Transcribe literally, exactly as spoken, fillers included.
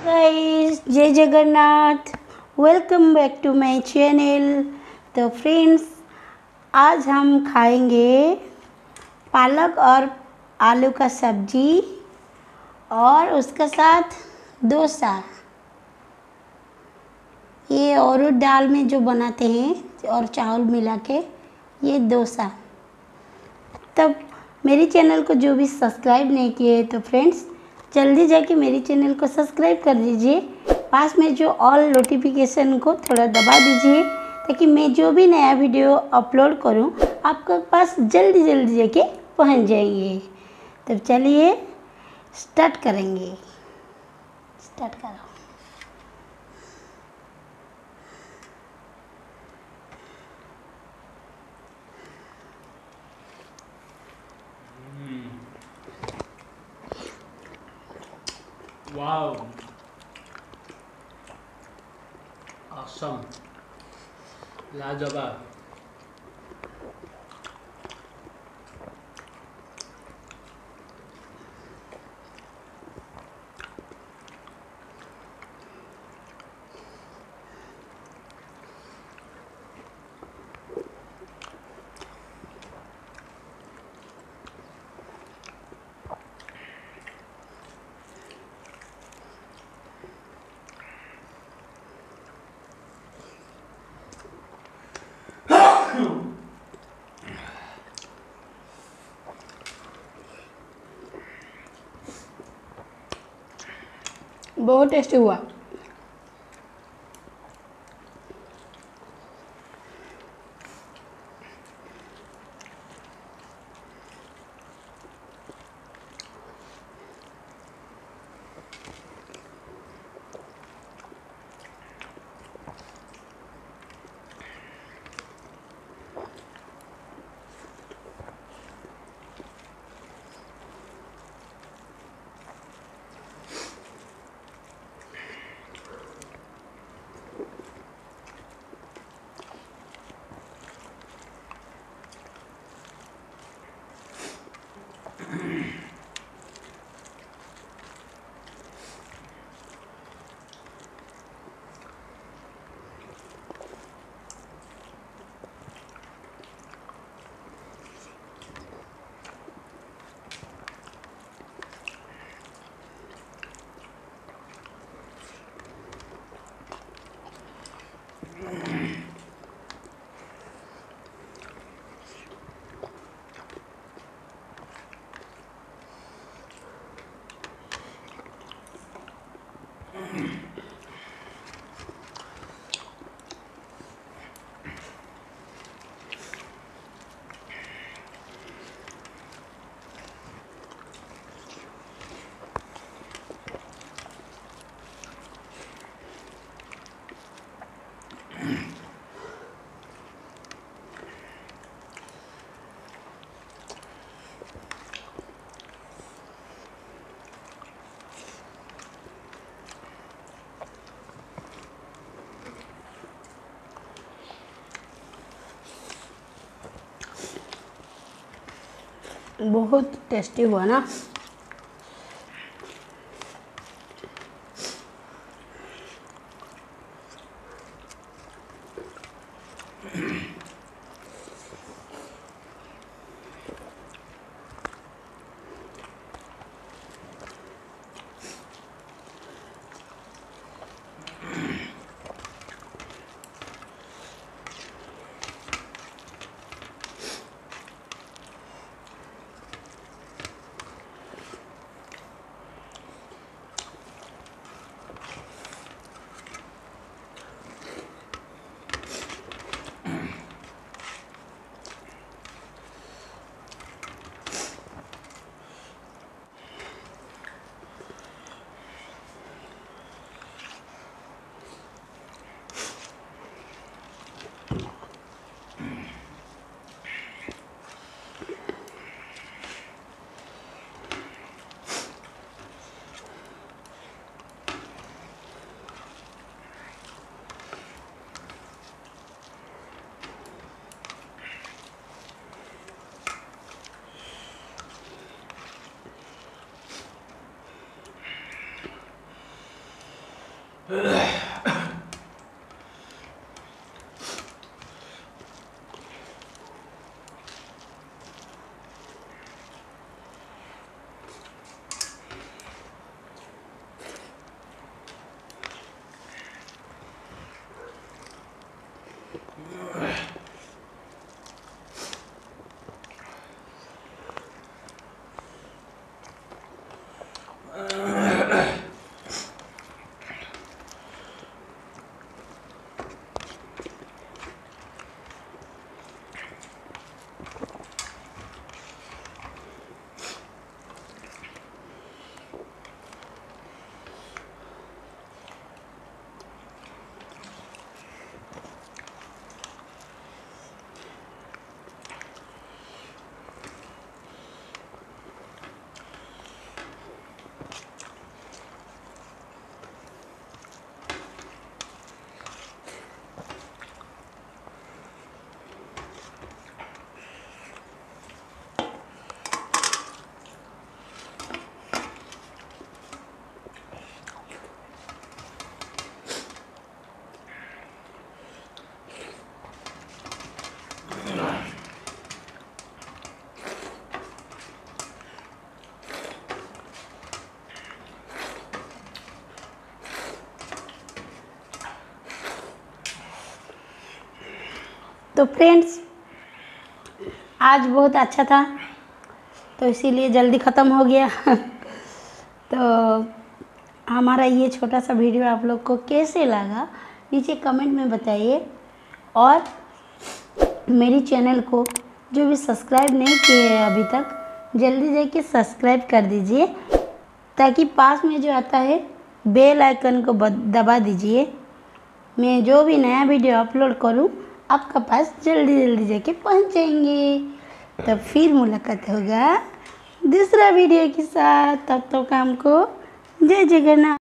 Guys, जय Jagannath. Welcome back to my channel. तो friends, आज हम खाएंगे पालक और आलू का सब्जी और उसके साथ डोसा। ये अरहर दाल में जो बनाते हैं और चावल मिला के ये डोसा। तब मेरी चैनल को जो भी सब्सक्राइब नहीं किए तो फ्रेंड्स जल्दी जाके मेरी चैनल को सब्सक्राइब कर दीजिए। पास में जो ऑल नोटिफिकेशन को थोड़ा दबा दीजिए ताकि मैं जो भी नया वीडियो अपलोड करूं आपके पास जल्दी जल्दी जाके पहुंच जाएंगे। तब चलिए स्टार्ट करेंगे। स्टार्ट करो। Wow, awesome, लाजवाब। बहुत टेस्टी हुआ। बहुत टेस्टी हुआ ना। तो फ्रेंड्स, आज बहुत अच्छा था तो इसीलिए जल्दी ख़त्म हो गया। तो हमारा ये छोटा सा वीडियो आप लोग को कैसे लगा नीचे कमेंट में बताइए, और मेरी चैनल को जो भी सब्सक्राइब नहीं किए हैं अभी तक जल्दी जाके सब्सक्राइब कर दीजिए, ताकि पास में जो आता है बेल आइकन को दबा दीजिए। मैं जो भी नया वीडियो अपलोड करूं आपका पास जल्दी जल्दी जाके पहुंच जाएंगे। तब फिर मुलाकात होगा दूसरा वीडियो के साथ। तब तक हमको जय जगन्नाथ।